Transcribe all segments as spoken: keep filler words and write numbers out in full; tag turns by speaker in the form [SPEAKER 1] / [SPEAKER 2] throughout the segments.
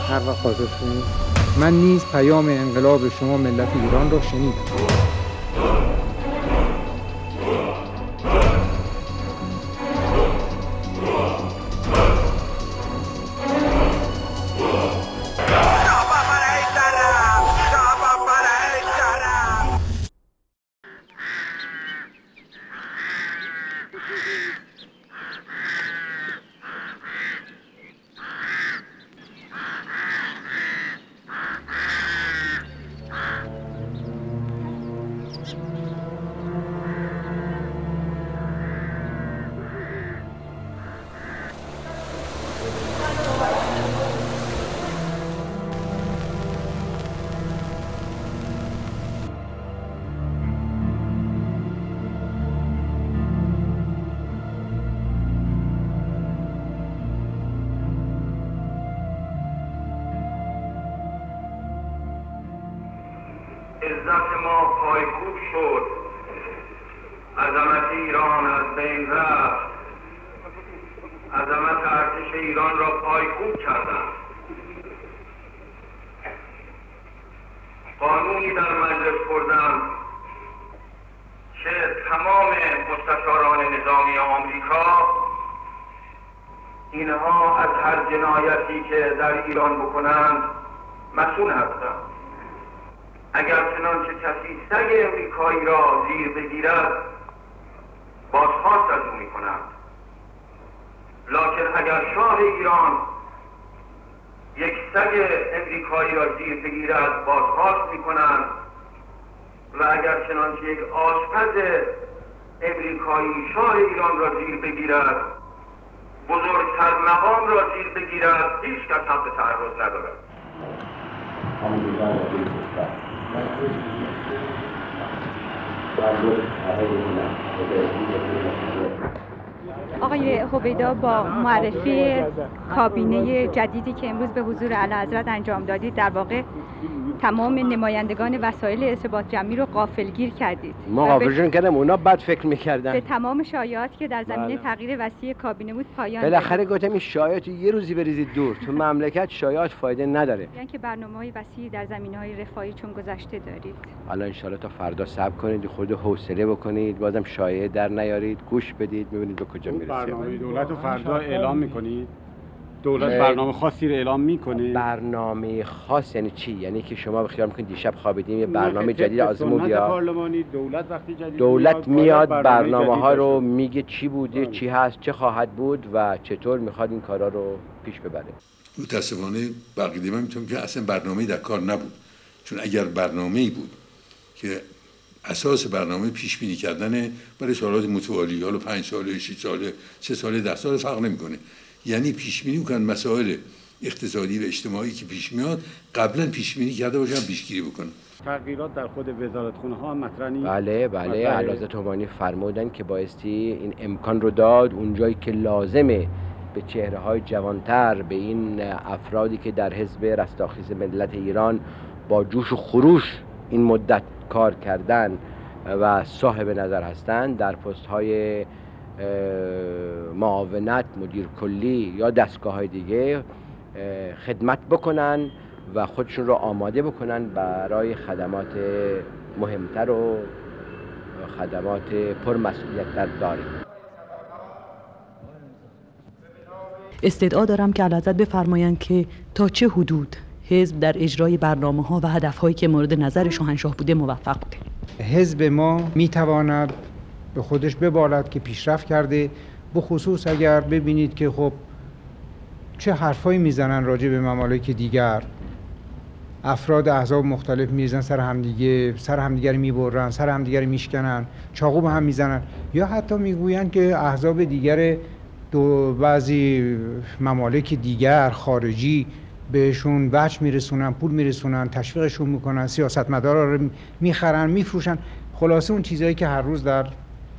[SPEAKER 1] هر وقت حاضر شدید. من نیز پیام انقلاب شما ملت ایران را شنیدم.
[SPEAKER 2] عزت ما پایکوب شد، عظمت ایران از بین رفت، عظمت ارتش ایران را پایکوب کردند. قانونی در مجلس بردند که تمام مستشاران نظامی آمریکا اینها از هر جنایتی که در ایران بکنند مسئول هستند. اگر چنانچه کسی سگ امریکایی را زیر بگیرد بازخواست از او میکنند، لکن اگر شاه ایران یک سگ امریکایی را زیر بگیرد بازخواست میکنند و اگر چنانچه یک آشپز امریکایی شاه ایران را زیر بگیرد، بزرگتر مقام را زیر بگیرد، هیچ کس حق تعرض ندارد.
[SPEAKER 3] آقای هویدا، با معرفی کابینه جدیدی که امروز به حضور اعلیحضرت انجام دادید، در واقع تمام نمایندگان وسایل ارتباط جمعی رو غافلگیر کردید.
[SPEAKER 4] ما غافلشون کردم، اونا بد فکر میکردن.
[SPEAKER 3] به تمام شایعاتی که در زمینه بله. تغییر وسیع کابینه بود پایان
[SPEAKER 4] بالاخره گفتم این شایعات یه روزی بریزید دور. تو مملکت شایعات فایده نداره.
[SPEAKER 3] یعنی که برنامه‌های وسیعی در زمینه‌های رفاهی چون گذشته دارید.
[SPEAKER 4] حالا ان شاءالله تا فردا صبر کنید، خود حوصله بکنید، بازم شایعه در نیارید، گوش بدید، ببینید به کجا میرسید.
[SPEAKER 5] برنامه دولت رو فردا اعلام میکنید؟ دولت برنامه خاصی رو اعلام میکنه؟
[SPEAKER 4] برنامه خاص یعنی چی؟ یعنی که شما به خیال میکنید دیشب خوابیدیم یه برنامه جدید آزمون بیاد؟
[SPEAKER 5] پارلمانی دولت وقتی جدید
[SPEAKER 4] دولت میاد برنامه ها رو میگه چی بوده، چی هست، چه خواهد بود و چطور میخواد این کارا رو پیش ببره.
[SPEAKER 6] متاسفانه بقیه من میتونم که اصلا برنامه‌ای در کار نبود، چون اگر برنامه‌ای بود که اساس برنامه پیش بینی کردن برای سالات متوالی، حالا پنج ساله، شش ساله، سه ساله، ده ساله فرق نمیکنه، یعنی پیش بینی میکنن مسائل اقتصادی و اجتماعی که پیش میاد قبلا پیش بینی کرده باشن، پیشگیری بکنن.
[SPEAKER 5] تغییرات در خود وزارتخونه ها مطرح نیست؟
[SPEAKER 4] بله بله، اعلیحضرت تومانی فرمودن که بایستی این امکان رو داد اونجایی که لازمه به چهره های جوانتر، به این افرادی که در حزب رستاخیز ملت ایران با جوش و خروش این مدت کار کردن و صاحب نظر هستند، در پست های معاونت، مدیر کلی یا دستگاه های دیگه خدمت بکنن و خودشون رو آماده بکنن برای خدمات مهمتر و خدمات پرمسئولیت‌تر داریم.
[SPEAKER 7] استدعا دارم که اعلیحضرت بفرمایند که تا چه حدود حزب در اجرای برنامه‌ها و هدف‌هایی که مورد نظر شاهنشاه بوده موفق بوده.
[SPEAKER 1] حزب ما میتواند به خودش ببالد که پیشرفت کرده، به خصوص اگر ببینید که خب چه حرفایی میزنن راجع به ممالک دیگر، افراد احزاب مختلف میزنن سر همدیگه، سر همدیگه رو میبرن، سر همدیگه رو میشکنن، چاقو به هم میزنن، یا حتی میگویند که احزاب دیگر دو بعضی ممالک دیگر خارجی بهشون وجه میرسونن، پول میرسونن، تشویقشون میکنن، سیاستمدارا رو میخرن، میفروشن. خلاصه اون چیزهایی که هر روز در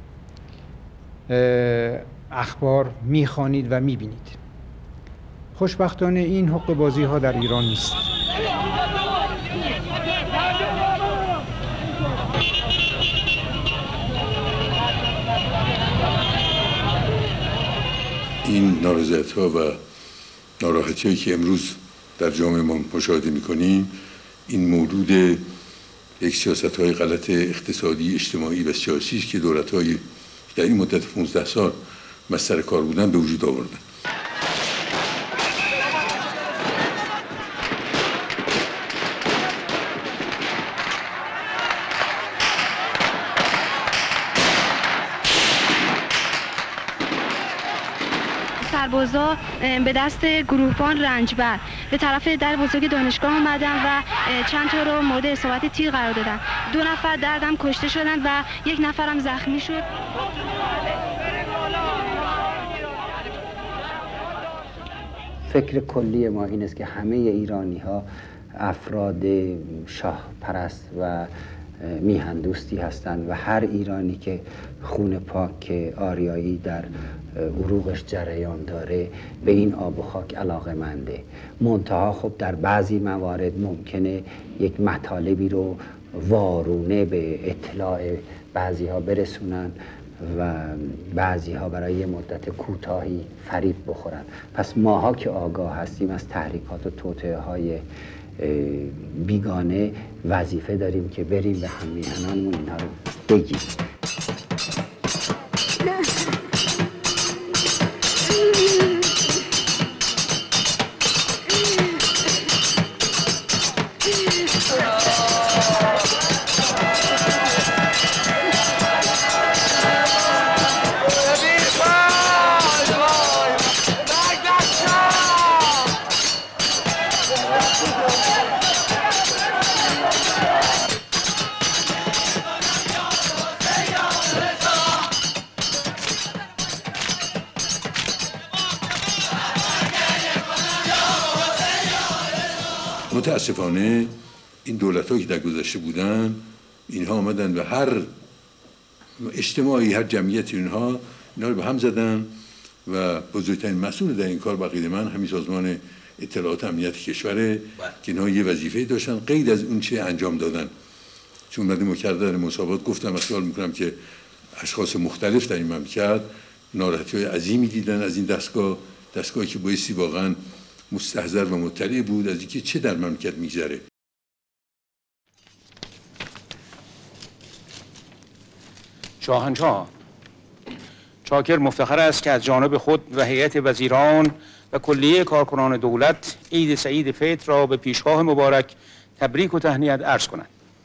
[SPEAKER 1] اخبار میخوانید و میبینید. خوشبختانه این حق بازی ها در ایران نیست.
[SPEAKER 6] این نارضایتی ها و ناراحتی هایی که امروز در جامعه ما مشاهده میکنیم این مولود یک سیاست‌های غلط اقتصادی، اجتماعی و سیاسی است که دولت‌های در این مدت پانزده سال مستر کار بودن به وجود آوردن.
[SPEAKER 8] سربازا به دست گروهبان رنجبر به طرف در بزرگ دانشگاه آمدن و چند تا رو مورد اصابت تیر قرار دادن. دو نفر دردم کشته شدن و یک نفرم زخمی شد.
[SPEAKER 9] فکر کلی ما این است که همه ایرانی ها افراد شاه پرست و میهن دوستی هستند و هر ایرانی که خون پاک آریایی در عروقش جریان داره به این آب و خاک علاقه‌منده. منتها خب در بعضی موارد ممکنه یک مطالبی رو وارونه به اطلاع بعضی ها برسونن و بعضی ها برای یه مدت کوتاهی فریب بخورن. پس ماها که آگاه هستیم از تحریکات و توطئه های بیگانه وظیفه داریم که بریم به هممیهنانمون اینا رو بگیم.
[SPEAKER 6] متاسفانه این دولت هایی که در گذشته بودن اینها آمدن و هر اجتماعی هر جمعیت اینها اینها رو به هم زدن و بزرگترین مسئول در این کار بقید من همین سازمان اطلاعات امنیت کشوره که اینها یه وظیفه داشتن غیر از اون چه انجام دادن. چون من مکرر مسابقات گفتم خیال میکنم که اشخاص مختلف در این مملکت ناراحتی های عظیمی دیدن از این دستگاه، دستگاهی که بایستی واقعا مستحضر و مطلع بود از اینکه چه در مملکت میگذره.
[SPEAKER 10] شاهنشاه چاکر مفتخر است که از جانب خود و هیئت وزیران و کلیه کارکنان دولت عید سعید فطر را به پیشگاه مبارک تبریک و تهنیت عرض کنند.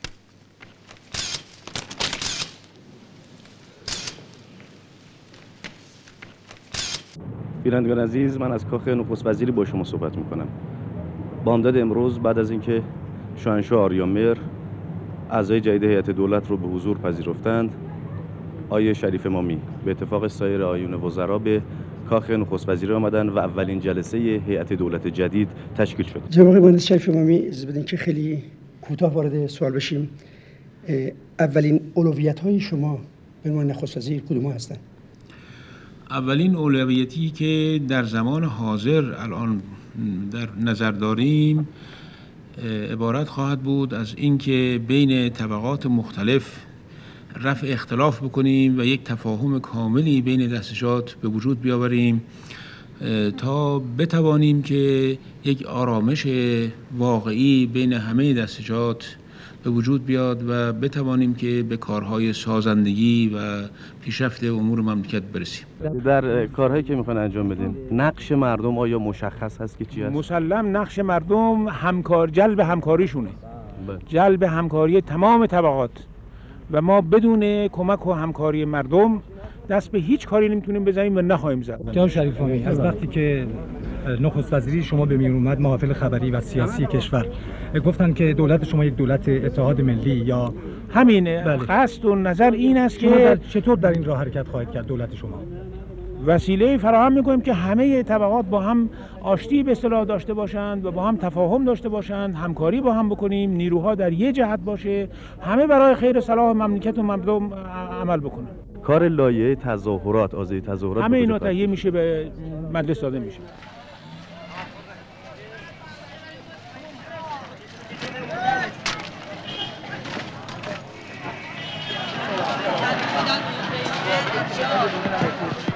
[SPEAKER 11] بینندگان عزیز، من از کاخ نخست وزیری با شما صحبت میکنم. بامداد امروز بعد از اینکه شاهنشاه آریامهر اعضای جدید هیئت دولت رو به حضور پذیرفتند، آیه شریف امامی به اتفاق سایر آیون وزرا به کاخ نخست وزیری آمدن و اولین جلسه هیئت دولت جدید تشکیل شد.
[SPEAKER 12] جناب آقای مهندس شریف امامی، اجازه بدین که خیلی کوتاه وارد سوال بشیم. اولین اولویت‌های شما به عنوان نخست وزیر کدوم هستند؟
[SPEAKER 10] اولین اولویتی که در زمان حاضر الان در نظر داریم عبارت خواهد بود از اینکه بین طبقات مختلف رفع اختلاف بکنیم و یک تفاهم کاملی بین دستشات به وجود بیاوریم تا بتوانیم که یک آرامش واقعی بین همه دستجات به وجود بیاد و بتوانیم که به کارهای سازندگی و پیشرفت امور مملکت برسیم.
[SPEAKER 11] در کارهایی که میخواین انجام بدین نقش مردم آیا مشخص هست که چی هست؟
[SPEAKER 10] مسلم نقش مردم همکار جلب همکاریشونه، جلب همکاری تمام طبقات و ما بدون کمک و همکاری مردم دست به هیچ کاری نمیتونیم بزنیم و نخواهیم زد.
[SPEAKER 13] جناب شریف امامی، از وقتی که نخست وزیری شما به میون اومد، محافل خبری و سیاسی کشور گفتن که دولت شما یک دولت اتحاد ملی یا
[SPEAKER 10] همینه. بله. قصد و نظر این است که
[SPEAKER 13] در چطور در این راه حرکت خواهید کرد دولت شما؟
[SPEAKER 10] وسیله فراهم میکنیم که همه طبقات با هم آشتی به اصطلاح داشته باشند و با هم تفاهم داشته باشند، همکاری با هم بکنیم، نیروها در یک جهت باشه، همه برای خیر صلاح مملکت و مردم عمل بکنن.
[SPEAKER 11] کار لایحه تظاهرات، آزادی تظاهرات
[SPEAKER 10] همه اینا تهیه میشه به مجلس داده میشه.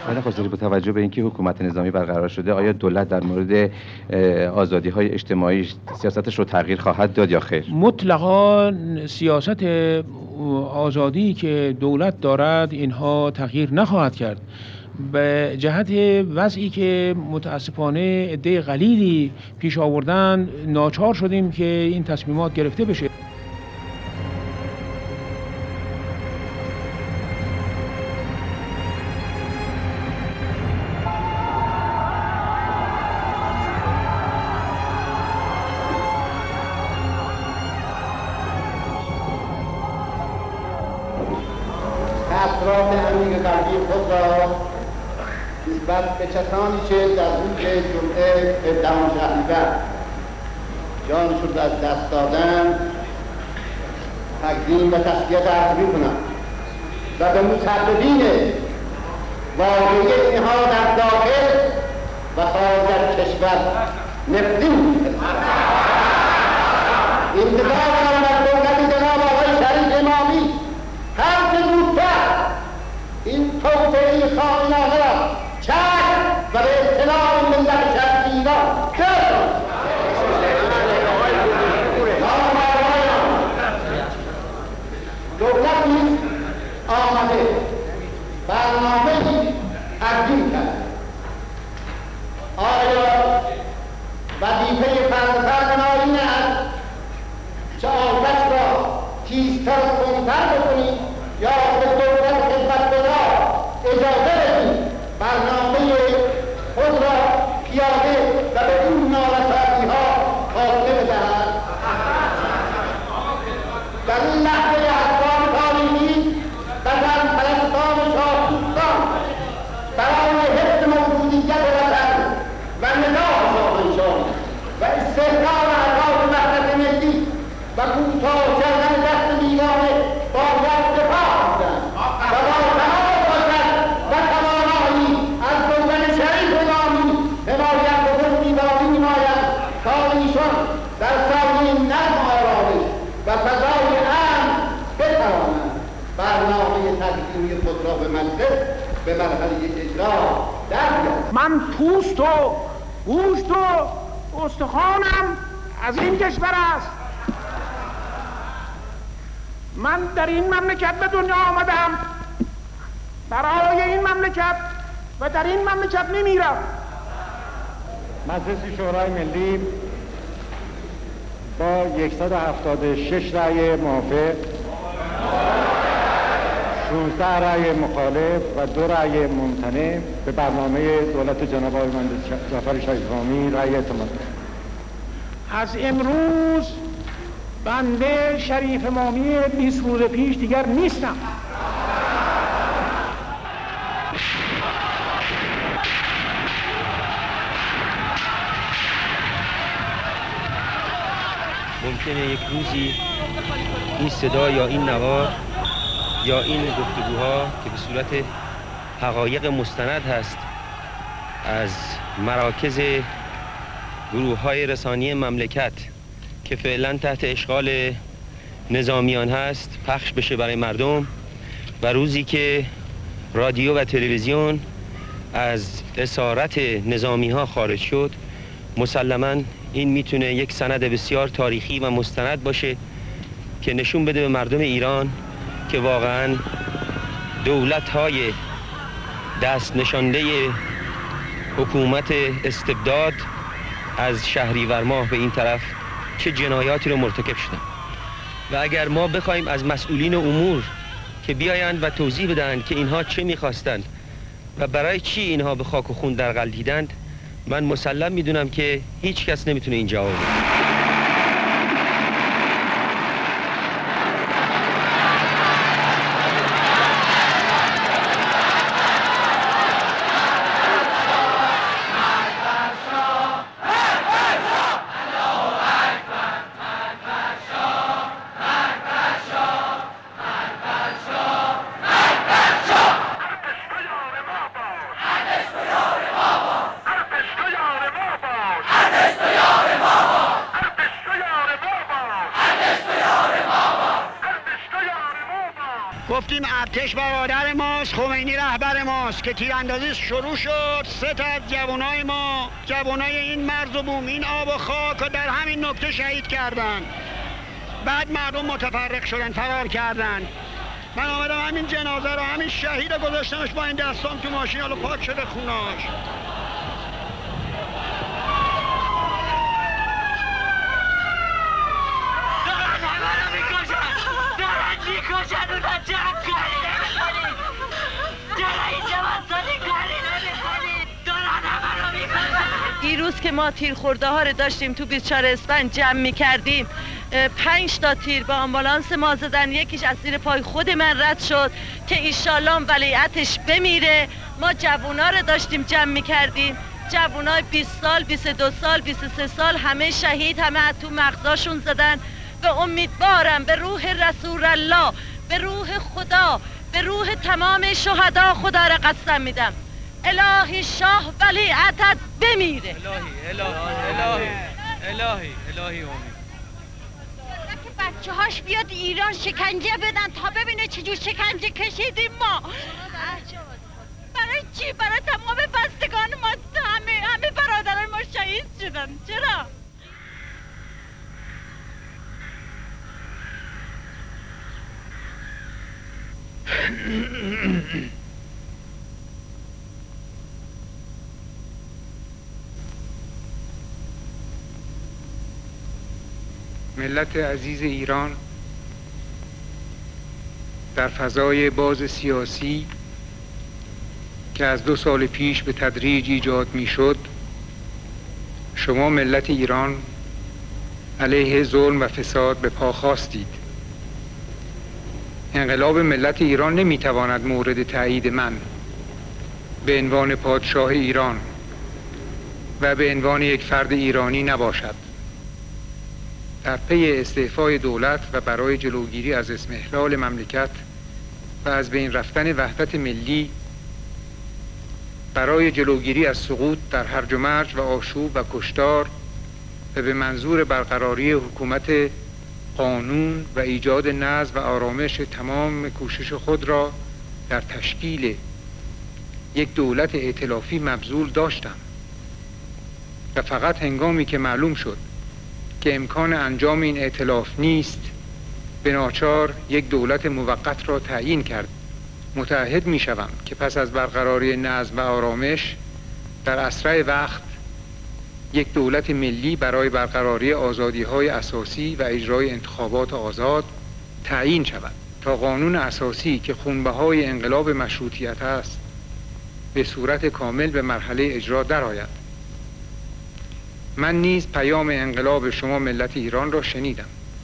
[SPEAKER 11] آقای نخست با توجه به اینکه حکومت نظامی برقرار شده، آیا دولت در مورد آزادی‌های اجتماعی سیاستش رو تغییر خواهد داد یا خیر؟
[SPEAKER 10] مطلقاً سیاست آزادی که دولت دارد اینها تغییر نخواهد کرد. به جهت وضعی که متاسفانه عده قلیلی پیش آوردن ناچار شدیم که این تصمیمات گرفته بشه.
[SPEAKER 14] اطراف امیر قلبی خود را نسبت به کسانی که در روز جمعه هفدهم شهریور جانشون را از دست دادند تقدیم و تسلیت عرض می‌کنم و به مسببین واقعی اینها در داخل و خارج از کشور نفرین می‌کنم. انتظار دارم از دولت جناب آقای شریف امامی هر چه زودتر این توطئه خائنانه را چشم و به اطلاع ملت شرق ایران برساند. دولت نیز آمده برنامه‌ای تقدیم کرد. آیا وظیفه فرد فرد ما این است که آتش را تیزتر و تندتر بکنیم یا به دولت خدمتگزار اجازه بدیم برنامه خود را پیاده و به این نارسایی‌ها خاتمه بدهد؟ در این لحظه احکام تاریخی وطن پرستان شاهدوستان برای حفظ موجودیت وطن و نظام شاهنشاهی و استحکام اهداف وحدت ملی و کوتاه کردن دست بیگانه باید دفاع کردند و با تمام قدرت و توانایی از دولت شریف امامی حمایت بزرگی باقی می‌ماند تا ایشان در سایه نظم آرامش و فضای امن بتوانند برنامه تقدیمی خود را به مجلس به مرحله اجرا دربیارند.
[SPEAKER 15] من پوست و گوشت و استخوانم از این کشور است. من در این مملکت به دنیا آمدم، برای این مملکت و در این مملکت میمیرم.
[SPEAKER 16] مجلس شورای ملی با صد و هفتاد و شش رأی موافق، شانزده رأی مخالف و دو رأی ممتنع به برنامه دولت جناب آقای مهندس ظفر شریف امامی رأی اعتماد داد.
[SPEAKER 15] از امروز بنده شریف امامی بیست روز پیش دیگر نیستم.
[SPEAKER 17] ممکنه یک روزی این صدا یا این نوا یا این گفتگوها که به صورت حقایق مستند هست از مراکز گروه‌های رسانی مملکت که فعلا تحت اشغال نظامیان هست پخش بشه برای مردم و روزی که رادیو و تلویزیون از اسارت نظامی ها خارج شد، مسلماً این میتونه یک سند بسیار تاریخی و مستند باشه که نشون بده به مردم ایران که واقعاً دولت های دست نشانده حکومت استبداد از شهریور ماه به این طرف چه جنایاتی رو مرتکب شدن. و اگر ما بخوایم از مسئولین امور که بیایند و توضیح بدهند که اینها چه میخواستند و برای چی اینها به خاک و خون درغلطیدند، من مسلم میدونم که هیچ کس نمیتونه این جواب بده.
[SPEAKER 15] گفتیم ارتش برادر ماست، خمینی رهبر ماست که تیراندازی شروع شد. سه تا از جوانای ما، جوانای این مرز و بوم، این آب و خاک و در همین نقطه شهید کردن. بعد مردم متفرق شدن، فرار کردن. من آمدم همین جنازه رو، همین شهید رو گذاشتمش با این دستام تو ماشین، حالا پاک شده خوناش.
[SPEAKER 14] دارن همه رو میکشن، دارن میکشن، اونا چرا کاری نمیکنی؟ چرا اینجا واسانی کاری نمیکنی؟ دارن همه رو میکشن.
[SPEAKER 7] دیروز که ما تیر خورده ها رو داشتیم تو بیست و چهار اسفند جمع میکردیم، پنج تا تیر با آمبولانس ما زدن، یکیش از زیر پای خود من رد شد که ایشالله ولیعتش بمیره. ما جوونا رو داشتیم جمع میکردیم، جوونای بیست سال، بیست و دو سال، بیست و سه سال، همه شهید، همه از تو مغزاشون زدن. و امیدوارم به روح رسول الله، به روح خدا، به روح تمام شهدا خدا را قسم میدم الهی شاه ولیعتت بمیره.
[SPEAKER 18] الهی الهی الهی الهی الهی امید
[SPEAKER 3] که بچه هاش بیاد ایران شکنجه بدن تا ببینه چجور شکنجه کشیدیم ما. برای چی؟ برای تمام بستگان ما، همه همه برادران ما شهید شدن. چرا؟
[SPEAKER 1] ملت عزیز ایران در فضای باز سیاسی که از دو سال پیش به تدریج ایجاد می شد، شما ملت ایران علیه ظلم و فساد به پا خواستید. انقلاب ملت ایران نمی تواند مورد تایید من به عنوان پادشاه ایران و به عنوان یک فرد ایرانی نباشد. در پی استعفای دولت و برای جلوگیری از اضمحلال مملکت و از بین رفتن وحدت ملی، برای جلوگیری از سقوط در هرج و مرج و آشوب و کشتار و به منظور برقراری حکومت قانون و ایجاد نظم و آرامش، تمام کوشش خود را در تشکیل یک دولت ائتلافی مبذول داشتم و فقط هنگامی که معلوم شد که امکان انجام این ائتلاف نیست، به ناچار یک دولت موقت را تعیین کرد. متعهد می شوم که پس از برقراری نظم و آرامش در اسرع وقت یک دولت ملی برای برقراری آزادی‌های اساسی و اجرای انتخابات آزاد تعیین شود تا قانون اساسی که خونبهای انقلاب مشروطیت است به صورت کامل به مرحله اجرا درآید. من نیز پیام انقلاب شما ملت ایران را شنیدم.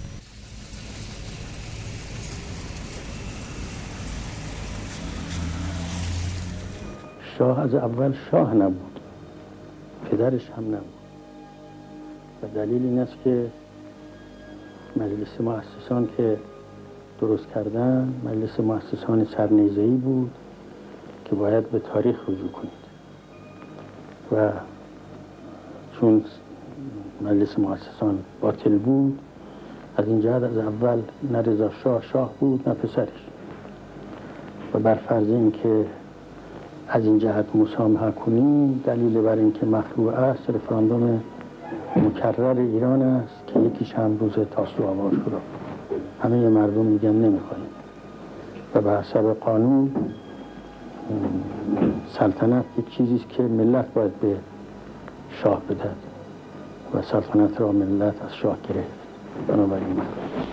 [SPEAKER 19] شاه از اول شاه نبود، پدرش هم نبود و دلیل این است که مجلس مؤسسان که درست کردن مجلس مؤسسان سرنیزه‌ای بود که باید به تاریخ رجوع کنید و چون مجلس مؤسسان باطل بود، از این جهت از اول نه رضا شاه شاه بود نه پسرش و بر فرض این که از این جهت مسامحه کنیم، دلیل بر این که مخلوع است رفراندوم مکرر ایران است که یکیش هم روز تاسوعا آغاز شد. همه مردم میگن نمیخوایم و به حسب قانون سلطنت یک چیزی است که ملت باید به شاه بدهد و سلطنت را ملت از شاه گرفت. بنابراین من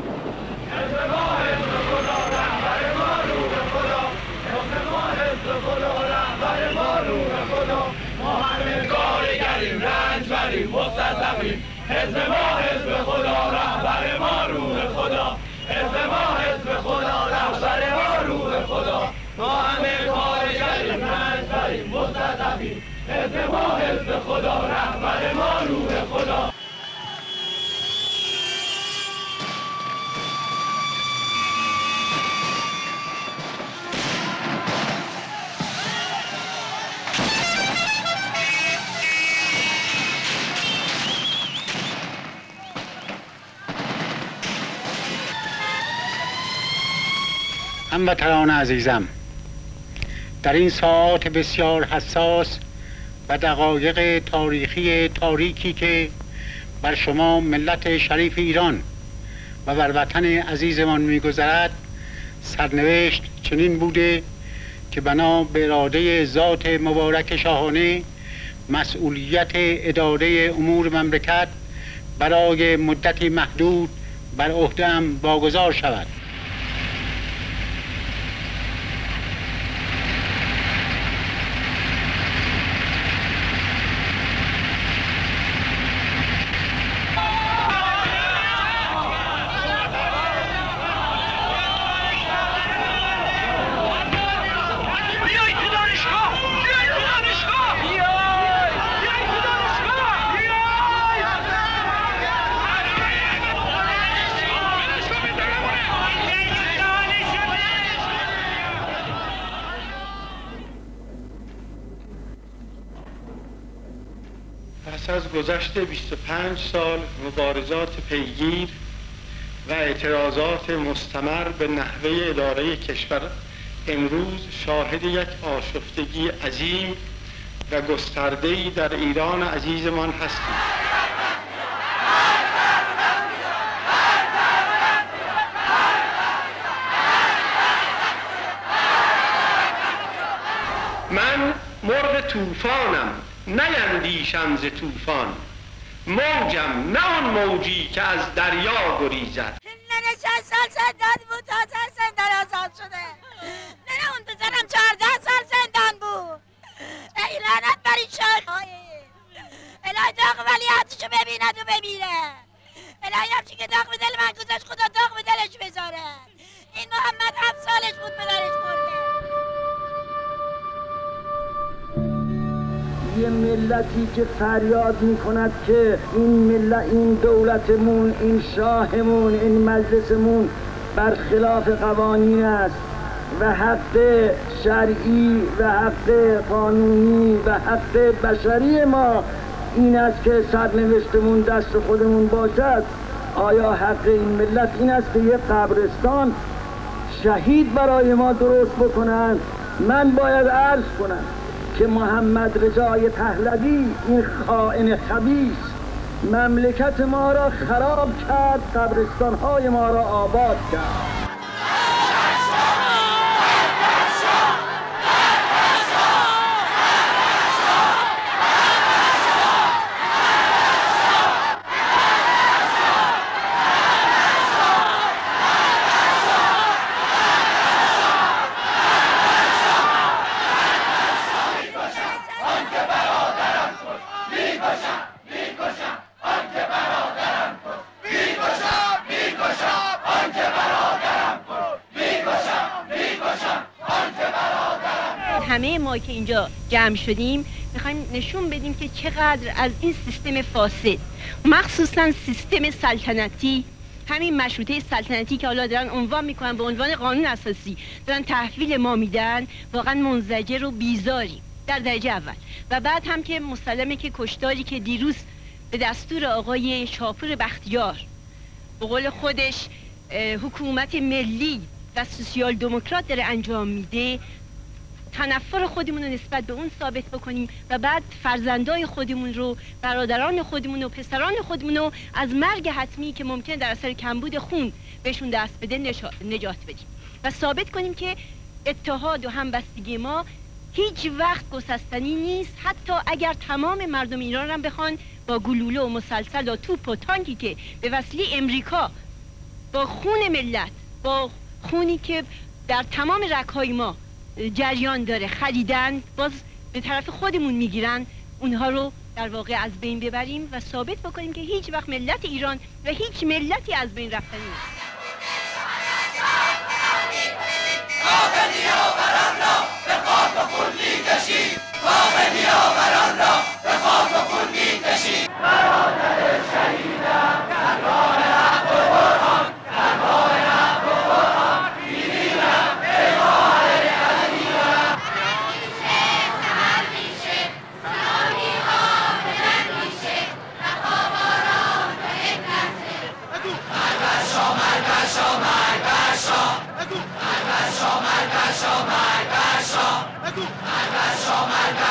[SPEAKER 14] حزب ما حزب خدا رهبر ما روح خدا، حزب ما حزب خدا رهبر ما روح خدا، ما همه کار کردیم رنج بریم مستضعفیم، حزب ما حزب خدا رهبر ما روح خدا.
[SPEAKER 16] هموطنان عزیزم، در این ساعات بسیار حساس و دقایق تاریخی تاریکی که بر شما ملت شریف ایران و بر وطن عزیزمان می‌گذرد، سرنوشت چنین بوده که بنا به اراده ذات مبارک شاهانه مسئولیت اداره امور مملکت برای مدتی محدود بر عهده‌ام واگذار شود. پس از گذشت بیست و پنج سال مبارزات پیگیر و اعتراضات مستمر به نحوه اداره کشور، امروز شاهد یک آشفتگی عظیم و گسترده‌ای در ایران عزیزمان هستیم. من مرغ طوفانم، نیندیشم ز طوفان، موجم نه آن موجی که از دریا گریزد.
[SPEAKER 3] ننه شش سال زندان بود تا چند زندان آزاد شده. ننه اون پسرم چهارده سال زندان بود. ای لعنت بر این شاهی. الهی داغ ولیعتشو ببیند و بمیره. الهی همچی که داغ به دل من گذاشت خدا داغ به دلش بذاره. این محمد هفت سالش بود پدرش مرده.
[SPEAKER 19] یه ملتی که فریاد میکند که این ملت، این دولتمون، این شاهمون، این مجلسمون برخلاف قوانین است و حق شرعی و حق قانونی و حق بشری ما این است که سرنوشتمون دست خودمون باشد. آیا حق این ملت این است که یه قبرستان شهید برای ما درست بکنن؟ من باید عرض کنم که محمد رضای پهلوی، این خائن خبیث، مملکت ما را خراب کرد، قبرستان‌های ما را آباد کرد.
[SPEAKER 20] همه ما که اینجا جمع شدیم میخوایم نشون بدیم که چقدر از این سیستم فاسد، مخصوصا سیستم سلطنتی، همین مشروطه سلطنتی که حالا دارن عنوان میکنن به عنوان قانون اساسی، دارن تحویل ما میدن، واقعا منزجر و بیزاریم در درجه اول. و بعد هم که مسلمه که کشتاری که دیروز به دستور آقای شاپور بختیار به قول خودش حکومت ملی و سوسیال دموکرات داره انجام میده، تنفر خودمون رو نسبت به اون ثابت بکنیم و بعد فرزندای خودمون رو، برادران خودمون و پسران خودمون رو از مرگ حتمی که ممکن در اثر کمبود خون بهشون دست بده نجات بدیم و ثابت کنیم که اتحاد و همبستگی ما هیچ وقت گسستنی نیست، حتی اگر تمام مردم ایران هم بخوان با گلوله و مسلسل و توپ و تانکی که به وسیله امریکا با خون ملت، با خونی که در تمام رگ‌های ما جریان داره خریدن، باز به طرف خودمون میگیرن، اونها رو در واقع از بین ببریم و ثابت بکنیم که هیچ وقت ملت ایران و هیچ ملتی از بین رفتنی نیست.
[SPEAKER 14] Mark Bashaw, Mark Bashaw, Mark Bashaw.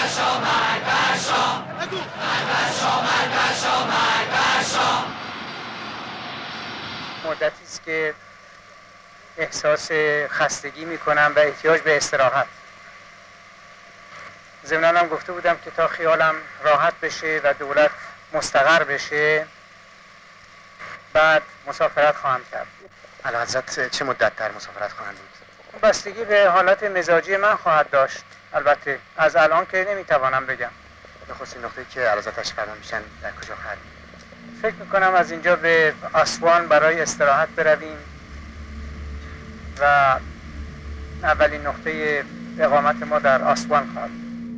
[SPEAKER 1] مدتی است که احساس خستگی میکنم و احتیاج به استراحت. ضمناً هم گفته بودم که تا خیالم راحت بشه و دولت مستقر بشه بعد مسافرت خواهم کرد.
[SPEAKER 21] اعلیحضرت چه مدت در مسافرت خواهند بود؟
[SPEAKER 1] بستگی به حالت مزاجی من خواهد داشت. البته از الان که نمیتوانم بگم.
[SPEAKER 21] نخستین نقطه‌ای که اعلیحضرت تشریف فرما میشن در کجا خواهد بود؟
[SPEAKER 1] فکر میکنم از اینجا به آسوان برای استراحت برویم و اولین نقطه اقامت ما در آسوان خواهد.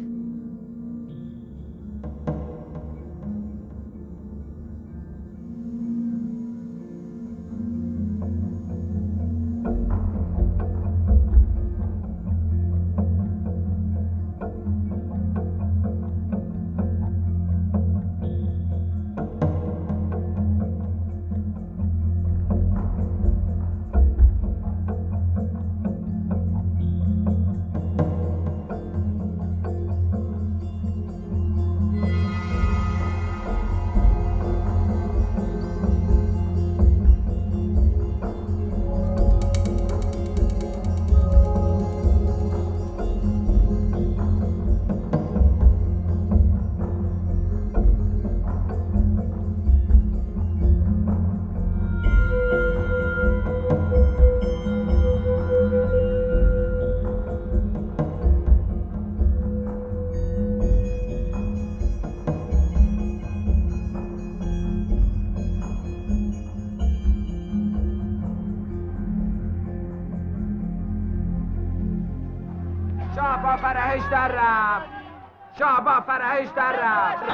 [SPEAKER 22] شاه با فرهش در رفت، شاه با فرهش در رفت.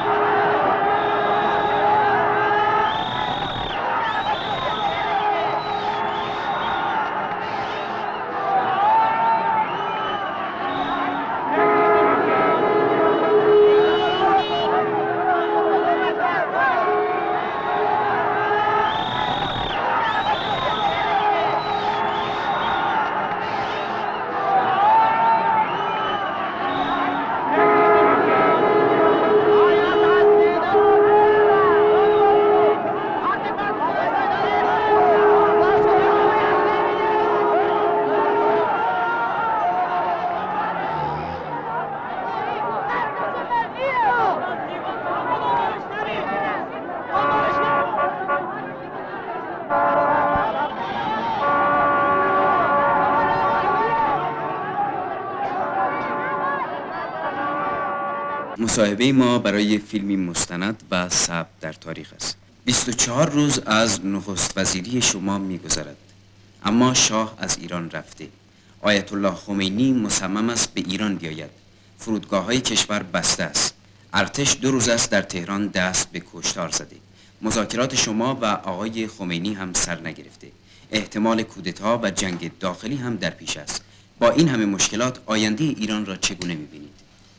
[SPEAKER 23] مصاحبه ما برای فیلمی مستند و ثبت در تاریخ است. بیست و چهار روز از نخست وزیری شما می‌گذرد، اما شاه از ایران رفته. آیت الله خمینی مصمم است به ایران بیاید. فرودگاه‌های کشور بسته است. ارتش دو روز است در تهران دست به کشتار زده. مذاکرات شما و آقای خمینی هم سر نگرفته. احتمال کودتا و جنگ داخلی هم در پیش است. با این همه مشکلات آینده ایران را چگونه می‌بینید؟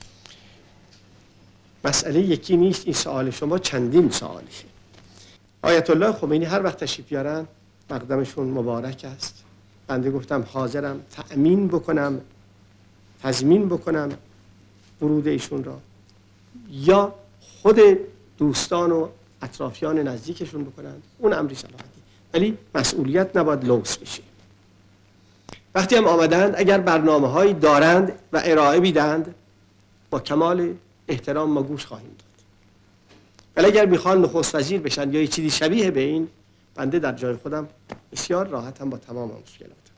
[SPEAKER 12] مسئله یکی نیست، این سوال شما چندین سوالشه. آیت الله خمینی هر وقت تشریف بیارن مقدمشون مبارک است. بنده گفتم حاضرم تأمین بکنم، تضمین بکنم ورود ایشون را، یا خود دوستان و اطرافیان نزدیکشون بکنند، اون امری صلاحیتی، ولی مسئولیت نباید لوث بشه. وقتی هم آمدند اگر برنامه هایی دارند و ارائه بیدند با کمال احترام ما گوش خواهیم داد. ولی اگر میخوان نخست وزیر بشن یا یه چیزی شبیه به این، بنده در جای خودم بسیار راحتم با تمام مشکلات.